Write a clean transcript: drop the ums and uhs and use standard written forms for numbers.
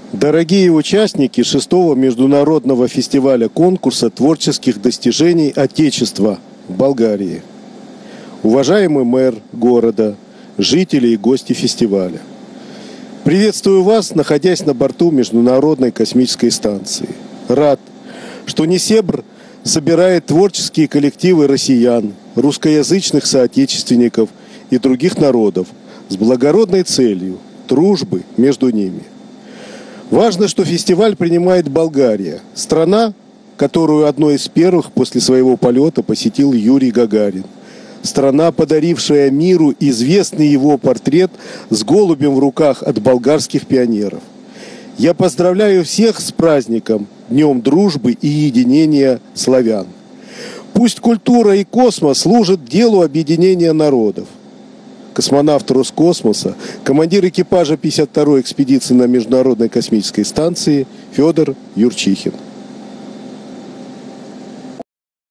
Дорогие участники 6-го международного фестиваля конкурса творческих достижений Отечества в Болгарии, уважаемый мэр города, жители и гости фестиваля, приветствую вас, находясь на борту Международной космической станции. Рад, что Несебр собирает творческие коллективы россиян, русскоязычных соотечественников и других народов с благородной целью дружбы между ними. Важно, что фестиваль принимает Болгария, страна, которую одной из первых после своего полета посетил Юрий Гагарин. Страна, подарившая миру известный его портрет с голубем в руках от болгарских пионеров. Я поздравляю всех с праздником, Днем дружбы и единения славян. Пусть культура и космос служат делу объединения народов. Космонавт Роскосмоса, командир экипажа 52-й экспедиции на Международной космической станции Федор Юрчихин.